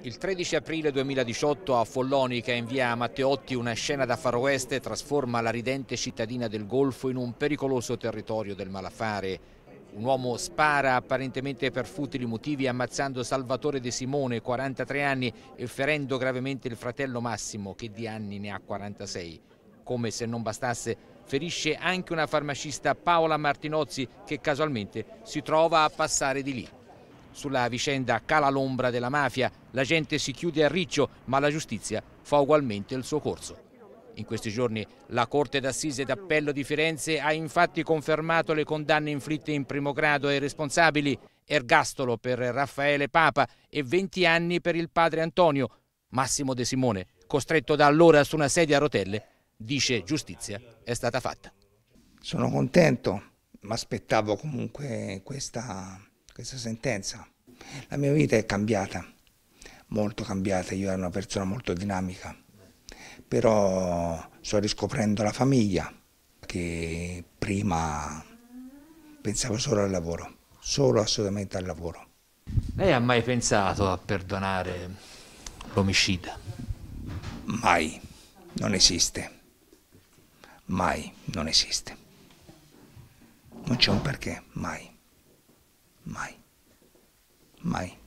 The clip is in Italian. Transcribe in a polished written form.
Il 13 aprile 2018 a Follonica, in via Matteotti, una scena da Far West trasforma la ridente cittadina del Golfo in un pericoloso territorio del malaffare. Un uomo spara apparentemente per futili motivi, ammazzando Salvatore De Simone, 43 anni, e ferendo gravemente il fratello Massimo, che di anni ne ha 46. Come se non bastasse, ferisce anche una farmacista, Paola Martinozzi, che casualmente si trova a passare di lì. Sulla vicenda cala l'ombra della mafia, la gente si chiude a riccio, ma la giustizia fa ugualmente il suo corso. In questi giorni la Corte d'Assise d'Appello di Firenze ha infatti confermato le condanne inflitte in primo grado ai responsabili: ergastolo per Raffaele Papa e 20 anni per il padre Antonio. Massimo De Simone, costretto da allora su una sedia a rotelle, dice giustizia è stata fatta. Sono contento, mi aspettavo comunque questa sentenza. La mia vita è cambiata, molto cambiata, io ero una persona molto dinamica, però sto riscoprendo la famiglia, che prima pensavo solo al lavoro, solo assolutamente al lavoro. Lei ha mai pensato a perdonare l'omicida? Mai, non esiste, mai, non esiste. Non c'è un perché, mai, mai, mai.